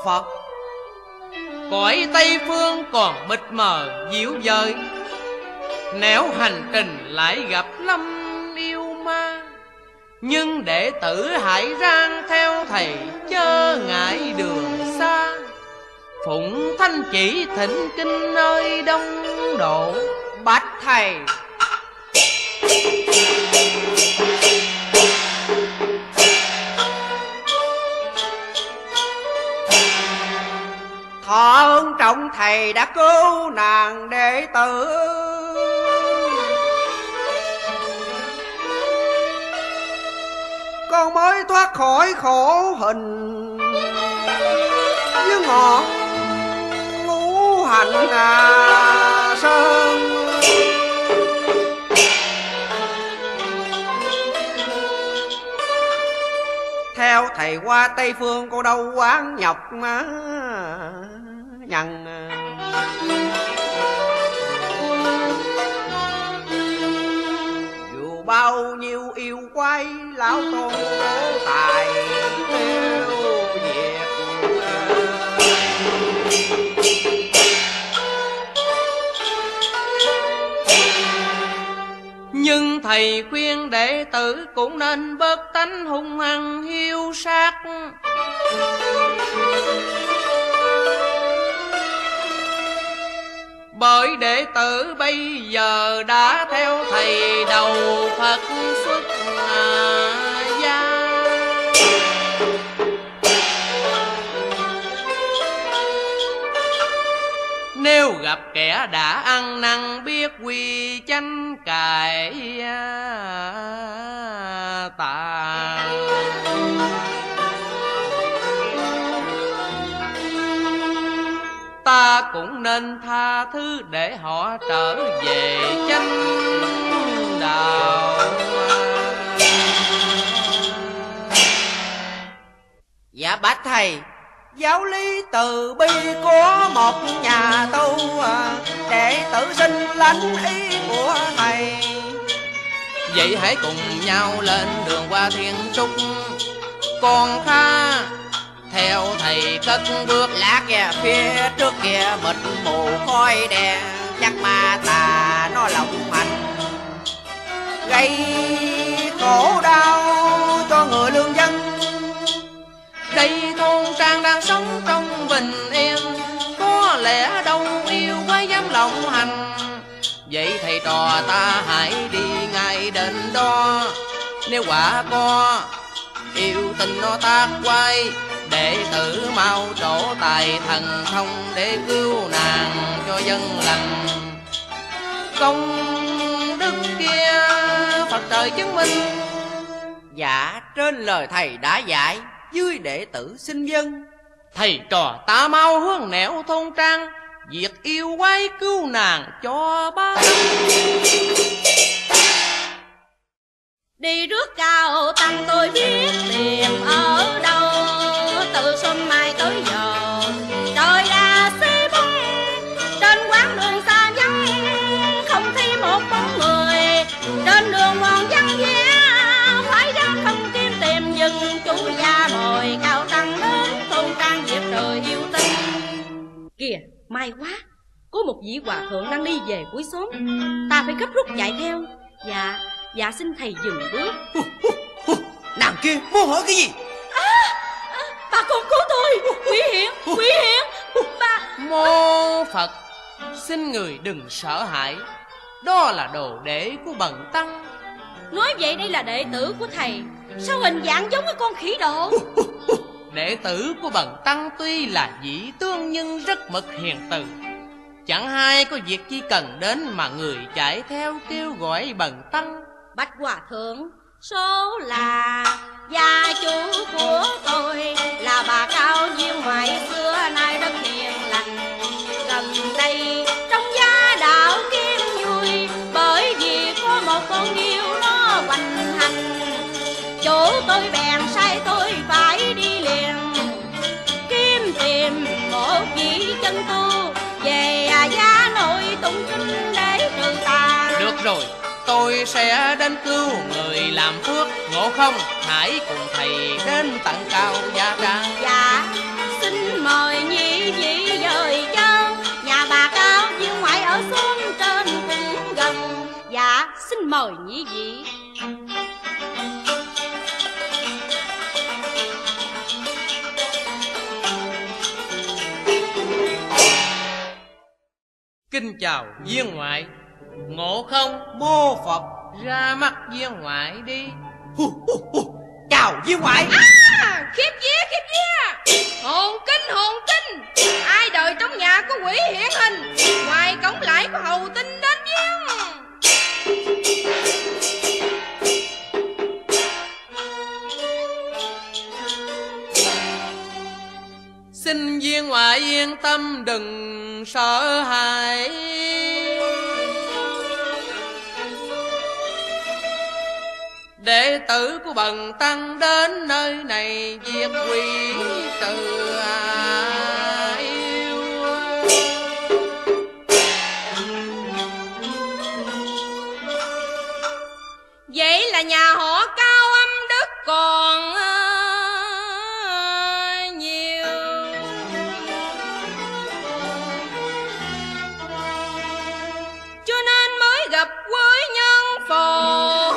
Phật. Cõi Tây Phương còn mịt mờ dịu dời, nẻo hành trình lại gặp lâm yêu ma. Nhưng đệ tử hãy rang theo thầy, chớ ngại đường xa. Phụng thanh chỉ thỉnh kinh nơi đông độ. Bạch thầy. Thọ ơn trọng thầy đã cứu nàng đệ tử. Con mới thoát khỏi khổ hình với ngọn ngũ hành sơn. Theo thầy qua Tây Phương, cô đâu quán nhọc mà nhằn. Dù bao nhiêu yêu quái, lão tôn cố tài tiêu diệt. Nhưng thầy khuyên đệ tử cũng nên bớt tánh hung hăng hiu sát. Bởi đệ tử bây giờ đã theo thầy đầu Phật xuất gia. Nếu gặp kẻ đã ăn năn, biết quy chánh cải tà. Ta cũng nên tha thứ để họ trở về chánh đạo. Dạ bạch thầy, giáo lý từ bi có một nhà tu, đệ tử xin lãnh ý của thầy. Vậy hãy cùng nhau lên đường qua thiên trúc. Con Kha theo thầy cất bước. Lá kìa phía trước kia mịt mù khói đen, chắc ma tà nó lộng hành, gây khổ đau cho người lương dân. Đây thôn trang đang sống trong bình yên, có lẽ đâu yêu quái dám lộng hành. Vậy thầy trò ta hãy đi ngay đến đó. Nếu quả có yêu tình nó tác quay, đệ tử mau trổ tài thần thông để cứu nàng cho dân lành. Công đức kia Phật trời chứng minh. Dạ trên lời thầy đã dạy, dưới đệ tử xin vâng. Thầy trò ta mau hướng nẻo thôn trang, diệt yêu quái cứu nàng cho ba. Đi rước cao tăng tôi biết tìm ở đâu. Từ xuân mai tới giờ trời đã xế bóng, trên quãng đường xa vắng không thấy một bóng người. Trên đường mòn vắng vẻ phải ra không kiếm tìm, dừng chủ gia mời cao tăng đến thôn trang dịp trời yêu tinh. Kìa may quá, có một vị hòa thượng đang đi về cuối xóm, ta phải gấp rút chạy theo. Dạ xin thầy dừng bước. Nàng kia muốn hỏi cái gì? Bà con cứu tôi, quỷ hiện bà. Mô Phật, xin người đừng sợ hãi, đó là đồ đệ của bần tăng. Nói vậy đây là đệ tử của thầy, sao hình dạng giống cái con khỉ độ? Đệ tử của bần tăng tuy là dĩ tương nhưng rất mực hiền từ. Chẳng hay có việc chi cần đến mà người chạy theo kêu gọi bần tăng. Bạch hòa thượng, số là gia chủ của tôi là bà Cao Diêu ngoại xưa nay rất hiền lành. Gần đây trong gia đạo kiếm vui, bởi vì có một con yêu nó hoành hành. Chủ tôi bèn sai tôi phải đi liền, kiếm tìm một vị chân tu về gia nội tụng kinh để trừ tà. Được rồi, tôi sẽ đến cứu người làm phước. Ngộ không hãy cùng thầy đến tận cao gia trang. Dạ xin xin mời nhị vị dời chân. Nhà bà Cao viên ngoại ở xóm trên cũng gần. Dạ xin mời nhị vị. Kính chào viên ngoại. Ngộ không? Mô Phật. Ra mắt viên ngoại đi. Chào viên ngoại. Khiếp vía. Hồn kinh. Ai đời trong nhà có quỷ hiện hình, ngoài cổng lại có hầu tinh đến viếng. Xin viên ngoại yên tâm đừng sợ hãi. Đệ tử của Bần Tăng đến nơi này diệt quỷ trừ yêu. Vậy là nhà họ Cao âm đức còn nhiều, cho nên mới gặp với nhân phò.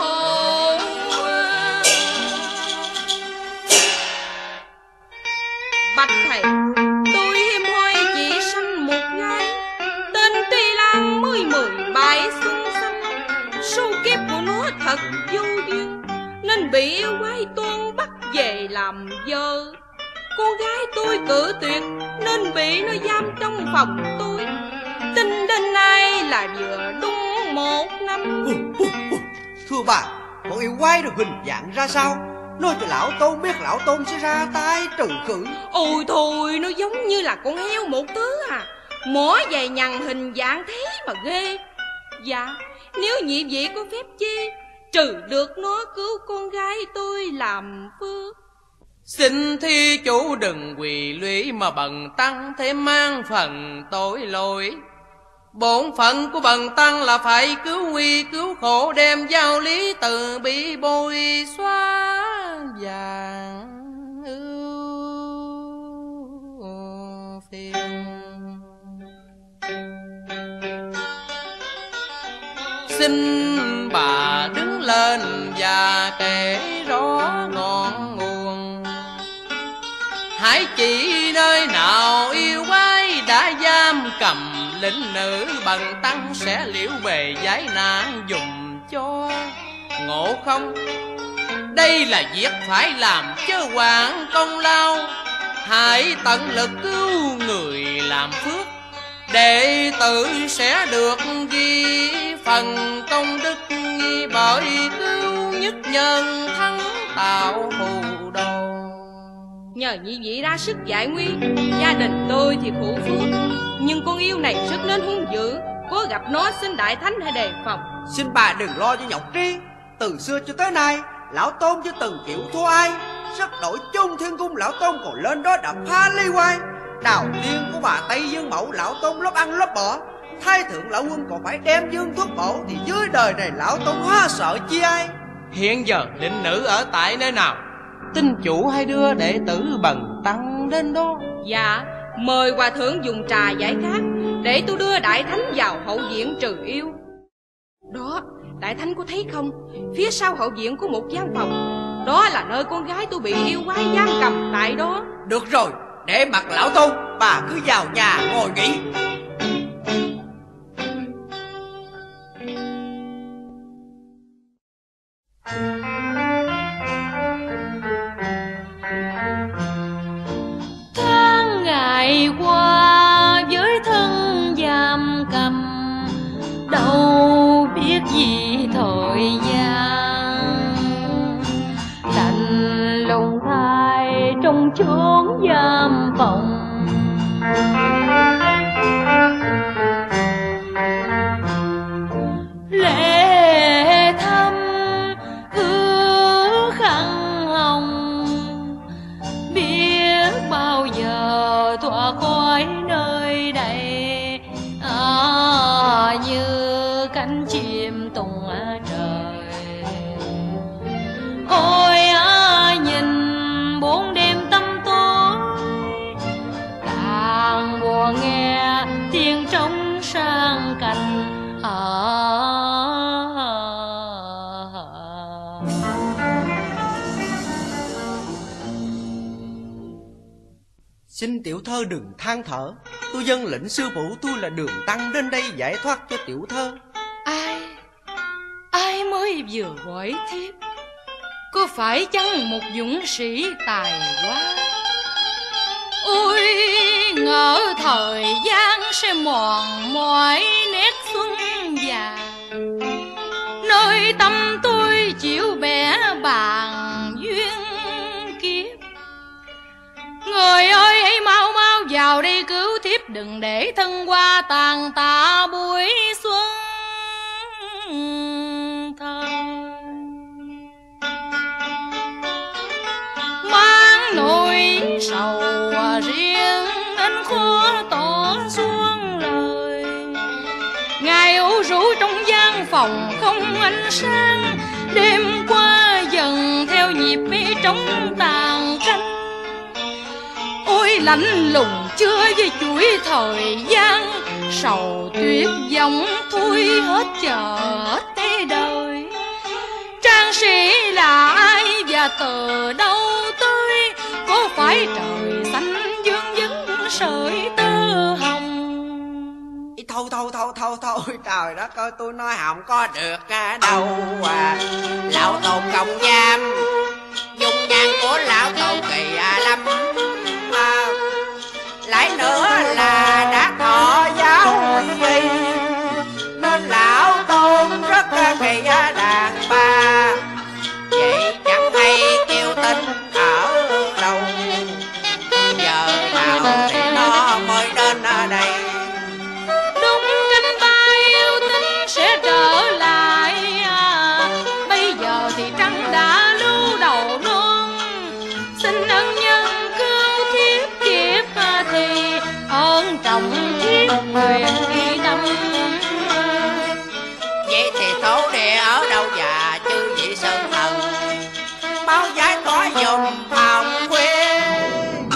Bạch thầy, tôi hiếm hoi chỉ sanh một gái, tên Tuy Lan mới 17 xuân xanh. Số kiếp của nó thật vô duyên, nên bị yêu quái toan bắt về làm vợ. Cô gái tôi cự tuyệt nên bị nó giam trong phòng tôi. Tính đến nay là vừa đúng 1 năm. Thưa bà, con yêu quái được hình dạng ra sao? Nói cho lão tôn biết, lão tôn sẽ ra tay trừ khử. Ôi thôi, nó giống như là con heo một thứ à. Mỏ dày nhằn hình dạng thế mà ghê. Dạ, nếu nhị vị có phép chi, trừ được nó cứu con gái tôi làm phước. Xin thi chủ đừng quỳ lũy mà Bần Tăng thêm mang phần tội lỗi. Bổn phận của Bần Tăng là phải cứu nguy cứu khổ, đem giáo lý từ bi bôi xóa vàng ưu phiền. Xin bà đứng lên và kể rõ ngọn nguồn. Hãy chỉ nơi nào yêu quái đã giam cầm lĩnh nữ, Bần Tăng sẽ liễu về giải nạn dùm cho. Ngộ không? Đây là việc phải làm chớ hoảng công lao. Hãy tận lực cứu người làm phước, đệ tử sẽ được ghi phần công đức, bởi cứu nhất nhân thắng tạo phù đồ. Nhờ nhị vị ra sức giải nguy, gia đình tôi thì khổ phước, nhưng con yêu này rất nên hung dữ. Có gặp nó xin đại thánh hãy đề phòng. Xin bà đừng lo cho nhọc trí. Từ xưa cho tới nay, lão tôn chưa từng chịu thua ai. Rất đổi chung thiên cung, lão tôn còn lên đó đập phá ly hoai. Đào tiên của bà Tây Dương Mẫu, lão tôn lóp ăn lóp bỏ. Thái thượng lão quân còn phải đem dương thuốc bổ, thì dưới đời này lão tôn hóa sợ chi ai. Hiện giờ định nữ ở tại nơi nào? Tin chủ hay đưa đệ tử Bần Tăng đến đó? Dạ, mời hòa thượng dùng trà giải khát, để tôi đưa đại thánh vào hậu viện trừ yêu. Đó, đại thánh có thấy không? Phía sau hậu viện có một gian phòng. Đó là nơi con gái tôi bị yêu quái giam cầm tại đó. Được rồi, để mặc lão tôn, bà cứ vào nhà ngồi nghỉ. Tháng ngày qua với thân giam cầm, đâu biết gì thời gian. Lạnh lùng thay trong chốn giam phòng, lệ thâm ướt khăn hồng, biết bao giờ thoát khỏi nơi đây. Như cánh chim tung trời. Ôi nhìn bốn đêm tăm tối, Xin tiểu thơ đừng than thở, tôi dâng lệnh sư phụ tôi là Đường Tăng đến đây giải thoát cho tiểu thơ. Ai mới vừa gọi thiếp? Có phải chăng một dũng sĩ tài quá? Ôi ngỡ thời gian sẽ mòn mỏi nét xuân già, nơi tâm tôi chịu bẻ bàn duyên kiếp. Người ơi hãy mau mau vào đây cứu thiếp, đừng để thân qua tàn tạ buổi xuân thời. Mang nỗi sầu riêng anh khó tỏ xuống lời, ngày ủ rũ trong gian phòng không ánh sáng, đêm qua dần theo nhịp trống tàn canh. Ôi lạnh lùng chưa với chuỗi thời gian, sầu tuyệt vọng thui hết chờ hết thế đời. Trang sĩ là ai và từ đâu tới, có phải trời xanh dương vấn sợi tơ hồng? Thôi trời đất ơi, tôi nói không có được đâu à. Lão Tôn công giam, dung nhan của lão Tôn kỳ lắm à. Lại nữa là đã thọ giáo vi, nên lão Tôn rất kỳ đàn bà. Vậy chẳng hay kêu tên ở đâu, giờ nào thì nó mới đến ở đây. Đúng canh ta yêu tính sẽ trở lại bây giờ thì trăng đã lưu đầu non. Xin ân nhân cứu thiếp kiếp thì ơn trọng thiết nguyện ghi năm. Vậy thì thổ địa ở đâu và chư vị sơn thần, mau giải tỏa dùm phòng khuyên.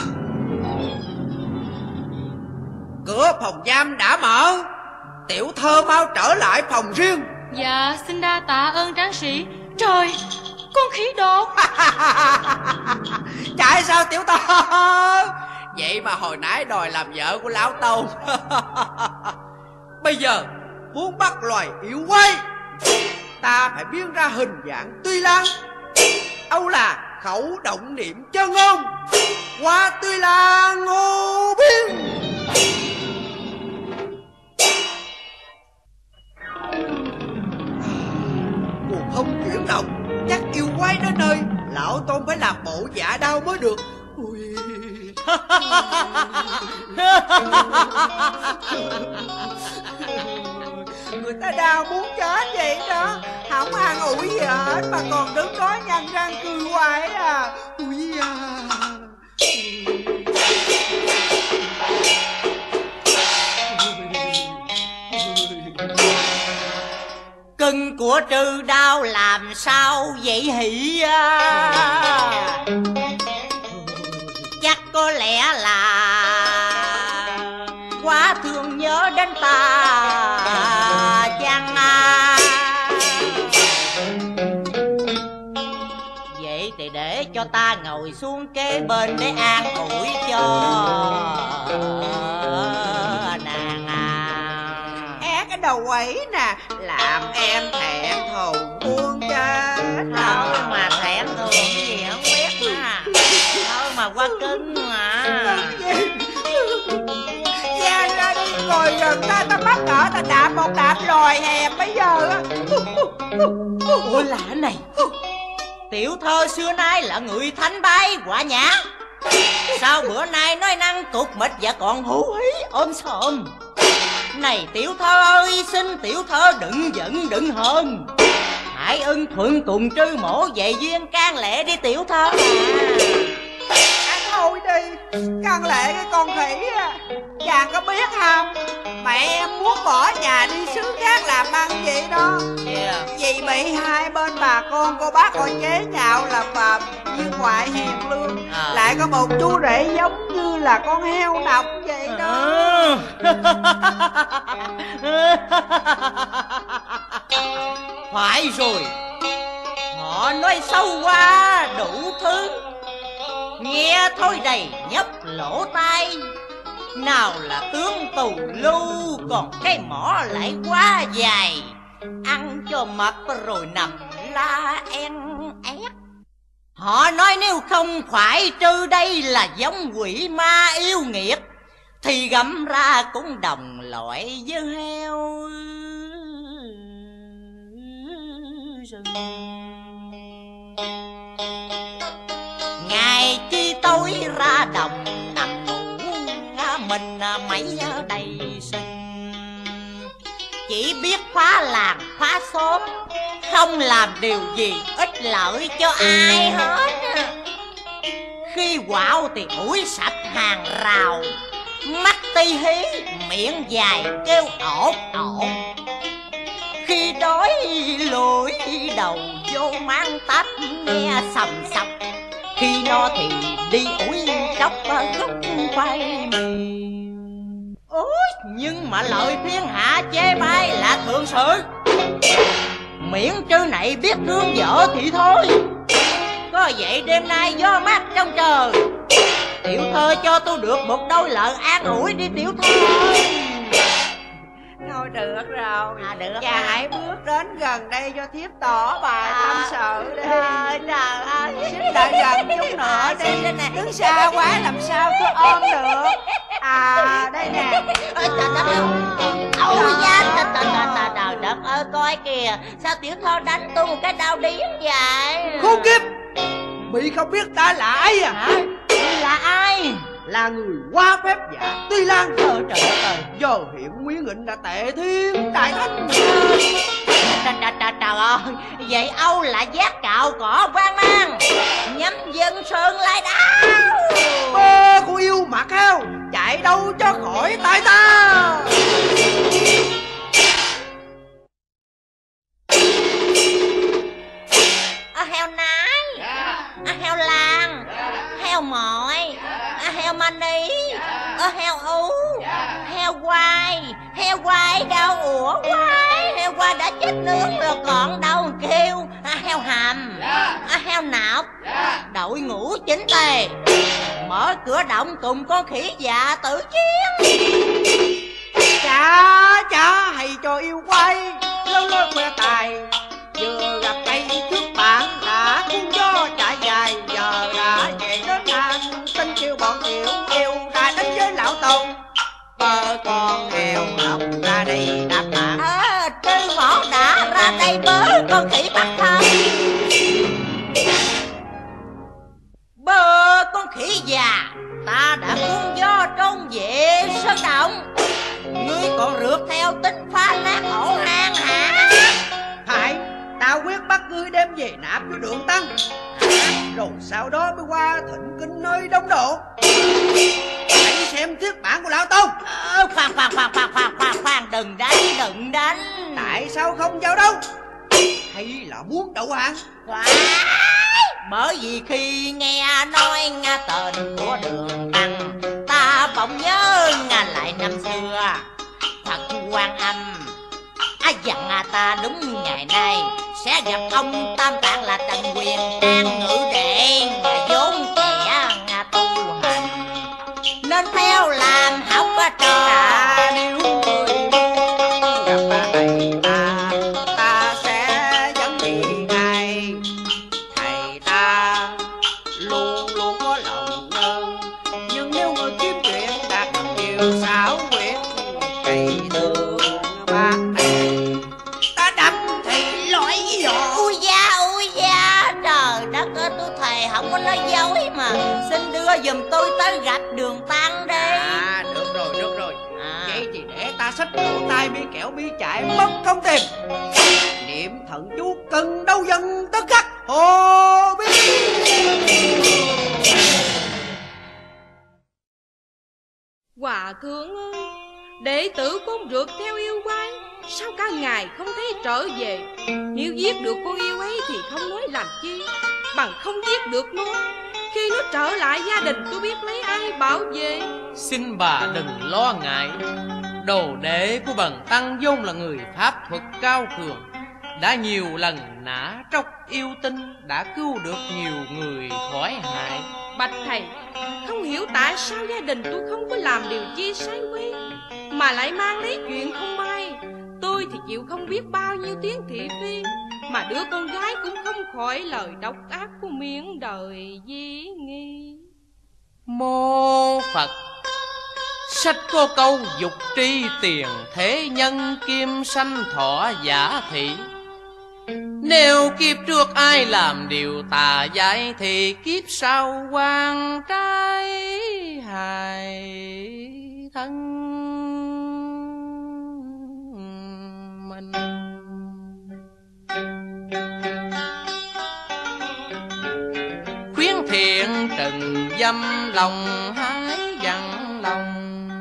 Cửa phòng giam đã mở, tiểu thơ mau trở lại phòng riêng. Dạ xin đa tạ ơn tráng sĩ. Trời, con khỉ đột. Chạy sao tiểu thơ? Vậy mà hồi nãy đòi làm vợ của lão Tôn. Bây giờ muốn bắt loài yêu quái, ta phải biến ra hình dạng Tuy Lan, âu là khẩu động niệm chân ngôn, qua Tuy Lan ngô biến. Cuộc không chuyển động, chắc yêu quái đến nơi lão Tôn phải làm bộ dạ đau mới được. Ui. Người ta đau muốn chết vậy đó, không ăn ủi gì hết mà còn đứng đó nhăn răng cười hoài à. Ui à. Cưng của trư đau làm sao vậy hỷ à? Chắc có lẽ là quá thương nhớ đến ta chăng à? Vậy thì để cho ta ngồi xuống kế bên để an ủi cho nàng à. Cái đầu quẩy nè, làm em thẹn thùng buông chết. Thôi mà thẹn thùng cái gì không biết mà. Thôi mà quá cưng mà. Ra ra đi, ngồi gần ta bắt ở ta đạp một đạp lòi hẹp bây giờ á. Ôi lạ này, tiểu thơ xưa nay là người thánh bái quả nhã, sao bữa nay nói năng cục mịch và còn hú hí ôm sòm. Này tiểu thơ ơi, xin tiểu thơ đừng giận đừng hờn, hãy ưng thuận tùng trư mổ về duyên can lệ đi tiểu thơ à. Thôi đi, can lệ cái con khỉ à. Chàng có biết không, mẹ em muốn bỏ nhà đi xứ khác làm ăn vậy đó. Vì bị hai bên bà con cô bác coi chế nhạo là bà viên ngoại hiền lương, lại có một chú rể giống như là con heo độc vậy đó. Phải rồi, họ nói sâu qua đủ thứ, nghe thôi đầy nhấp lỗ tai. Nào là tướng tù lưu, còn cái mỏ lại quá dài, ăn cho mập rồi nằm la en ép. Họ nói nếu không phải trừ đây là giống quỷ ma yêu nghiệt, thì gặm ra cũng đồng loại với heo rừng. Ngày chi tối ra đồng nằm ngủ, mình mấy đầy sình. Chỉ biết phá làng phá xóm, không làm điều gì ích lợi cho ai hết. Khi quạo thì ủi sạch hàng rào, mắt ti hí miệng dài kêu ộp ộp. Khi đói lội đầu vô mang tách nghe sầm sập, khi no thì đi ủi cốc gốc khoai mì. Ôi, nhưng mà lời thiên hạ chê bai là thường sự, miễn trư này biết thương vợ thì thôi. Có vậy đêm nay gió mát trong trời, tiểu thơ cho tôi được một đôi lời an ủi đi tiểu thơ. Thôi được rồi, được. Và hãy bước đến gần đây cho thiếp tỏ bài tâm sự đi. Trời ơi, Xin đợi gần chút nữa đi. Đứng xa quá làm sao tôi ôm được. À đây nè. Trời đất ơi, ôi da, trời đất ơi, coi kìa, sao tiểu thơ đánh tôi một cái đau điếng vậy? Khốn kiếp, Mỹ không biết ta là ai à? Hả? Là ai? Là người qua phép giả Tuy Lan. Trời đất ơi, Giờ hiện Nguyễn Nghịnh đã tệ thiên đại thánh. Trời ơi, vậy Âu là giác cạo cỏ vang mang, nhắm dân sơn lai đáo. Bơ của yêu mặt heo, chạy đâu cho khỏi tay ta. Heo nái, heo làng, heo mồi, heo mani, heo ú, heo quay đâu? Ủa quay, heo quay đã chết nướng rồi còn đâu kêu. Heo hầm, heo nọc, đội ngũ chính tề, mở cửa động cùng con khỉ già tử chiến. Chả hay cho yêu quay lâu lôi khoe tài, vừa gặp cây trước bạn đã cuốn gió chạy dài. Giờ đã về đến hàng tin kêu bọn tiểu yêu đã đánh với lão Tôn. Bơ con heo học ra đây đáp bạn. Trư mỏ đã ra đây bớ con khỉ bắt thân. Bơ con khỉ già, ta đã cuốn gió trong vệ sơn động, ngươi còn rượt theo tính phá nát ổ hang hả? Phải, tao quyết bắt ngươi đem về nạp với Đường Tăng, rồi sau đó mới qua thịnh kinh nơi đông độ. Hãy xem thiết bản của lão Tôn. Khoan, đừng đánh. Tại sao không vào đâu? Hay là muốn đậu hạng? Bởi vì khi nghe nói tên của Đường Tăng, ta bỗng nhớ lại năm xưa Phật Quan Âm dặn ta đúng ngày nay sẽ gặp ông Tam Tạng là Trần Quyền Trang ngữ đệ, vốn trẻ tu hành nên theo làm học trò. Nếu người gặp thầy ta sẽ dẫn đi ngay. Thầy ta luôn luôn có lòng nhân, nhưng nếu người kiếm chuyện đạt nhiều xảo quyệt, cây thương bác thầy ta đập thì lỗi dọ. Ui da, trời đất ơi, tôi thề không có nói dối mà. Xin đưa giùm tôi tới gặp Đường Tăng đi. Được rồi. Vậy thì để ta xách cổ tay bi kẻo bi chạy mất không tìm. Niệm thần chú cần đâu dần tức khắc hồ bi. Hòa thượng ơi, đệ tử con rượt theo yêu quái, sao cả ngày không thấy trở về? Nếu giết được con yêu ấy thì không nói làm chi, bằng không giết được nó, khi nó trở lại gia đình tôi biết lấy ai bảo vệ. Xin bà đừng lo ngại, đồ đệ của bần tăng vốn là người pháp thuật cao cường, đã nhiều lần nã tróc yêu tinh, đã cứu được nhiều người khỏi hại. Bạch thầy, không hiểu tại sao gia đình tôi không có làm điều chi sai quấy, mà lại mang lấy chuyện không may. Tôi thì chịu không biết bao nhiêu tiếng thị phi, mà đứa con gái cũng không khỏi lời độc ác của miệng đời dĩ nghi. Mô Phật, sách có câu dục tri tiền thế nhân kim sanh thọ giả thị. Nếu kiếp trước ai làm điều tà dại thì kiếp sau quan trái hại thân mình. Khuyến thiện trần dâm lòng hái dặn lòng.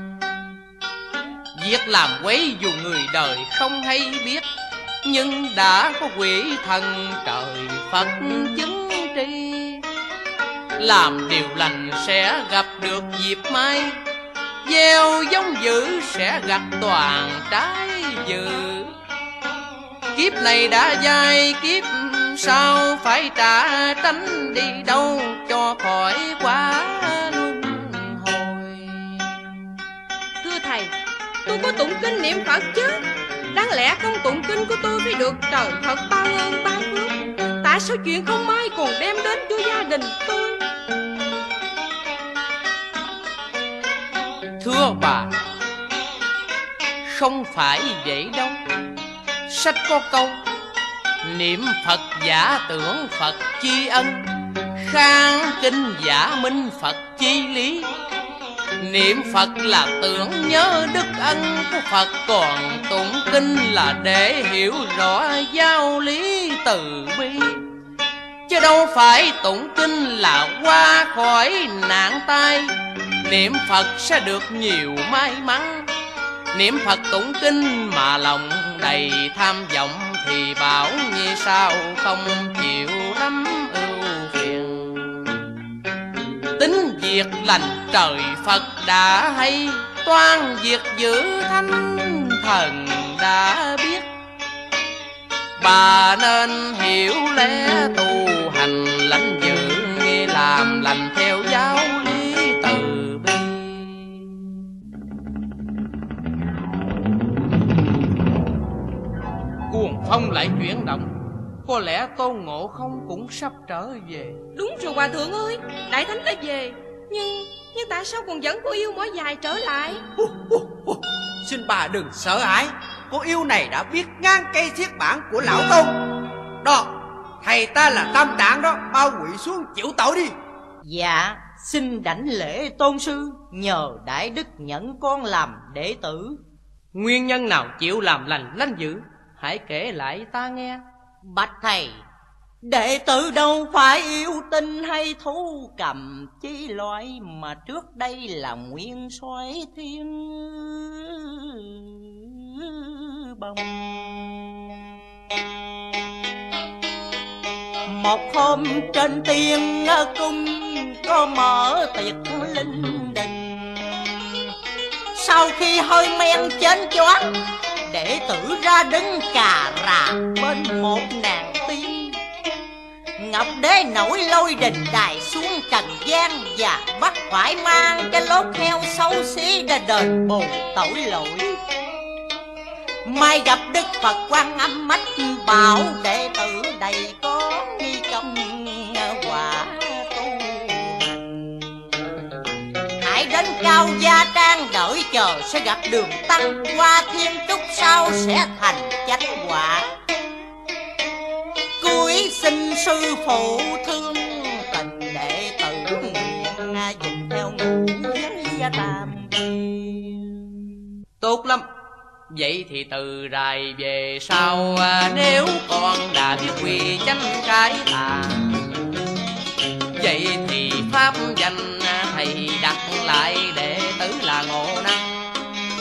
Việc làm quấy dù người đời không hay biết, nhưng đã có quỷ thần trời Phật chứng tri. Làm điều lành sẽ gặp được dịp may, gieo giống dữ sẽ gặt toàn trái dữ. Kiếp này đã dai, kiếp sau phải trả, tránh đi đâu cho khỏi quá luân hồi. Thưa thầy, tôi có tụng kinh niệm Phật chứ. Đáng lẽ công tụng kinh của tôi phải được trời Phật ban ơn ban phước. Tại sao chuyện không may còn đem đến cho gia đình tôi? Thưa bà, không phải vậy đâu. Sách có câu niệm Phật giả tưởng Phật tri ân, khang kinh giả minh Phật chi lý. Niệm Phật là tưởng nhớ đức ân của Phật, còn tụng kinh là để hiểu rõ giáo lý từ bi. Chứ đâu phải tụng kinh là qua khỏi nạn tai. Niệm Phật sẽ được nhiều may mắn. Niệm Phật tụng kinh mà lòng đầy tham vọng, thì bảo như sao không chịu lắm ưu phiền. Tính việc lành trời Phật đã hay, toan việc giữ thánh thần đã biết. Bà nên hiểu lẽ tu hành lãnh giữ, nghe làm lành theo giáo lý từ bi. Cuồng phong lại chuyển động, có lẽ Tôn Ngộ Không cũng sắp trở về. Đúng rồi hòa thượng ơi, Đại Thánh đã về. Nhưng tại sao còn vẫn có yêu mỏi dài trở lại? Xin bà đừng sợ hãi, cô yêu này đã biết ngang cây thiết bản của lão Tôn. Đó, thầy ta là Tam Tạng đó, bao quỳ xuống chịu tội đi. Dạ, xin đảnh lễ tôn sư, nhờ đại đức nhận con làm đệ tử. Nguyên nhân nào chịu làm lành lánh dữ, hãy kể lại ta nghe. Bạch thầy, đệ tử đâu phải yêu tinh hay thú cầm chi loại, mà trước đây là nguyên soái thiên bồng. Một hôm trên tiên cung có mở tiệc linh đình. Sau khi hơi men chén choáng, đệ tử ra đứng cà rà bên một nàng tiên. Ngọc Đế nổi lôi đình đài xuống trần gian, và bắt phải mang cái lốt heo xấu xí để đền bù tội lỗi. Mai gặp Đức Phật Quan Âm mách bảo đệ tử đầy có nghi trong quả tu hành. Hãy đến Cao Gia Trang đợi chờ, sẽ gặp đường tăng qua thiên trúc sau sẽ thành chánh quả. Cuối xin sư phụ thương tình, đệ tử nguyện dình theo ngũ giới tam quy. Tốt lắm. Vậy thì từ rày về sau, nếu con đã biết quy chánh cái tà, vậy thì pháp danh thầy đặt lại đệ tử là Ngộ Năng.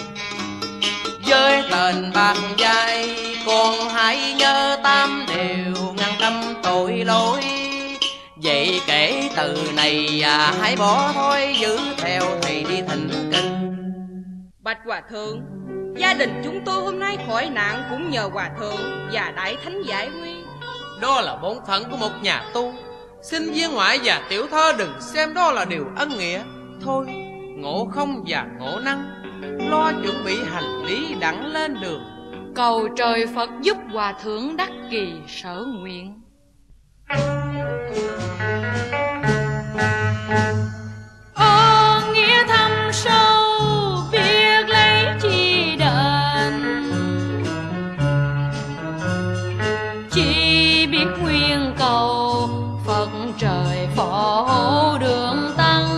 Với tên bạc giai, con hãy nhớ tam điều ngăn tâm tội lỗi. Vậy kể từ này hãy bỏ thôi, giữ theo thầy đi thỉnh kinh. Bạch hòa thượng, gia đình chúng tôi hôm nay khỏi nạn cũng nhờ hòa thượng và Đại Thánh giải nguy. Đó là bổn phận của một nhà tu. Xin viên ngoại và tiểu thơ đừng xem đó là điều ân nghĩa. Thôi, Ngộ Không và Ngộ Năng lo chuẩn bị hành lý đặng lên đường. Cầu trời Phật giúp hòa thượng đắc kỳ sở nguyện. Ơn nghĩa thâm sâu biết lấy chi đền, chỉ biết nguyện cầu Phật trời phò hộ đường tăng.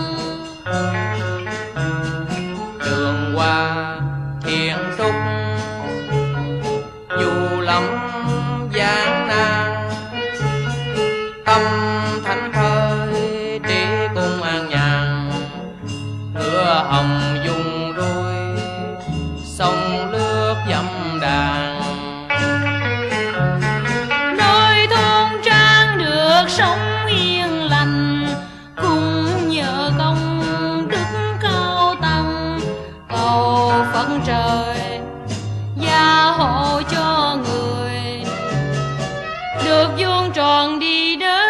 Đường qua thiện trúc dù lắm gian nan, tâm thánh thơi để cùng an nhàn. Hứa hồng dùng đôi sông nước dâm đàn, nơi thôn trang được sống yên lành, cũng nhờ công đức cao tăng. Cầu Phật trời gia hộ cho người được vuông tròn đi đến